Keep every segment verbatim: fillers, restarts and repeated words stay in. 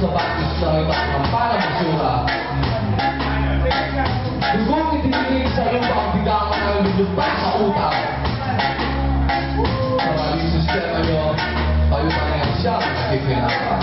sa batis na iba't ng parang basura. Dugong itinilig sa lupa ang bigangan ng lulupa sa utang. Sa maling sistema nyo, kayo pa na yan siyang nakipinaka.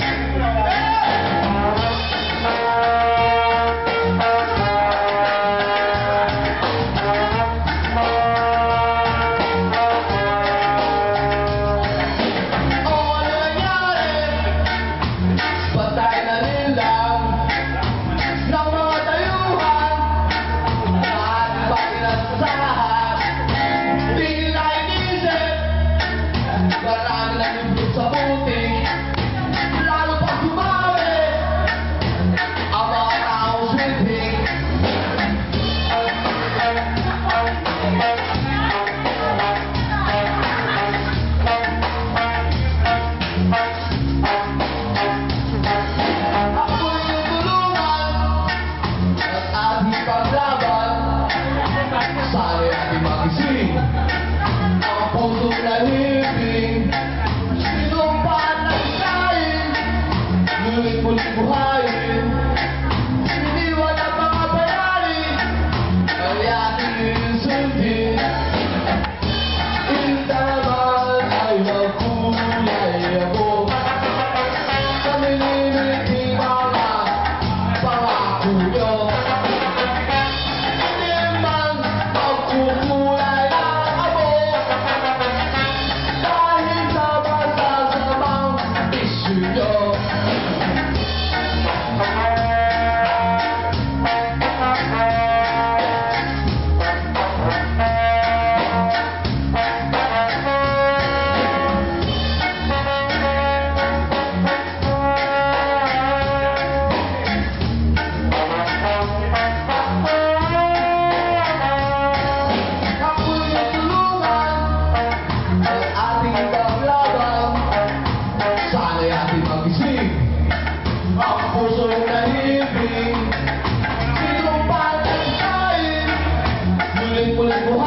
Buhayin, hindi wala mga bayarin, ay ating sundin. Intaman ay magkulay ako, kami niliti mga pangako nyo. Hindi man magkukulay ako, dahil sa masasamang isyu nyo. Ang pusong nahibig, sinong patay kain, muling-muling buhay.